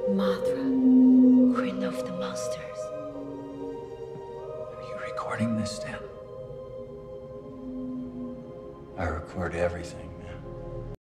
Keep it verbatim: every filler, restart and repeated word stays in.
Mothra, Queen of the Monsters. Are you recording this, Dan? I record everything.